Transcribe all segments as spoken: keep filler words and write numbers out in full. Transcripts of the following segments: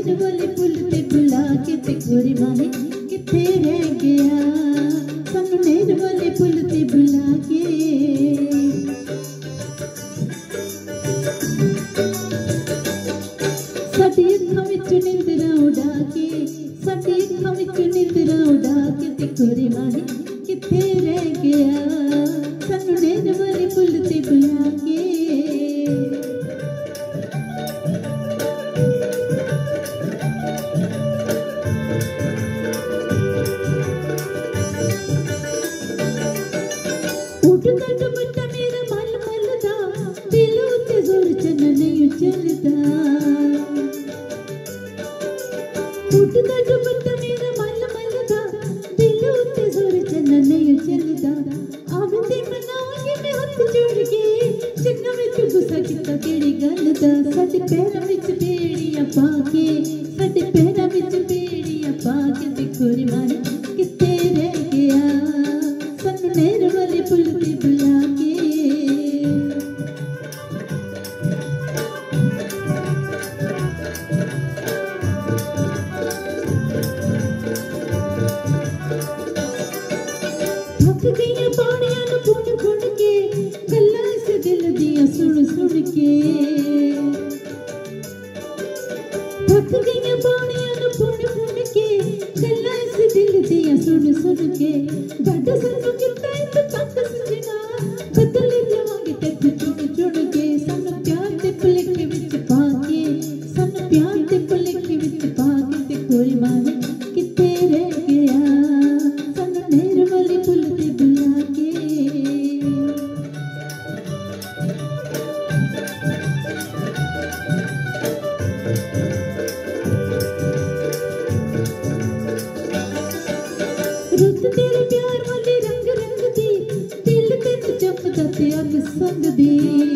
नैन वाले पुल ते बुला के ते गोरी माही किथे रह गया सानू नैन वाले पुल ते बुला के। साडी अखां विच निंदरा उड़ा के साडी अखां विच निंदरा उड़ा के ते गोरी माही किथे रह गया सानू नैन वाले पुल ते बुला के। उठदा दुपट्टा मेरा मल मल दा दिल उत्ते जोर चन नहीं चलदा। उठदा दुपट्टा मेरा मल मल दा दिल उत्ते जोर चन नहीं चलदा। आवे मनाओगे मैं हथ जोड़ के चन्ना विच गुस्सा किता केड़ी गल दा। साडे पैरां विच बेड़ियां पा के साडे पैरां विच बेड़ियां पा के ते गोरी माही किथे रह गया सानू नैन वाले पुल ते बुला के। थक गईयां पानियां नूं पुण पुण के गल्लां इस दिल दियां सुन सुन के। थक गईयां पानियां नूं पुण पुण के गल्लां इस दिल दियां सुन सुन के। गड्ड सानू किता इस तक सजना बदल जावांगे ते चुन चुन के। सानू प्यार दे भुलेखे विच पा के सानू प्यार दे भुलेखे विच पा के ते गोरी माही किथे रह गया सानू नैन वाले पुल ते बुला के। रुत तेरे प्यार वाली रंग रंग दी दिल तेन जपदा ते अग संग दी।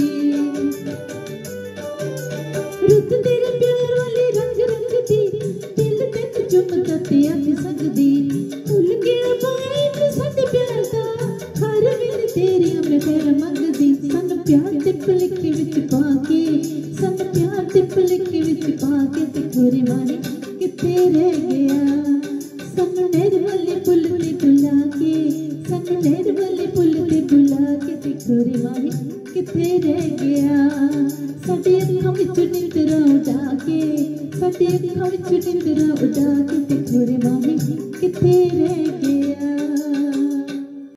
रुत तेरे प्यार वाली रंग रंग दी दिल तेन जपदा ते अग संग दी। भुल गया बाइक साडे प्यार दा हर वेले तेरियां मैं खैर मंगदी। सानू प्यार दे भुलेखे विच पा के सानू प्यार दे भुलेखे विच पा के ते गोरी माही किथे रह गया सानू नैन वाले पुल ते बुला के सानू नैन वाले पुल ते बुला के ते गोरी माही किथे रह गया। साडे अखां विच निंदरा उड़ा के साडे अखां विच निंदरा उड़ा के ते गोरी माही किथे रह गया।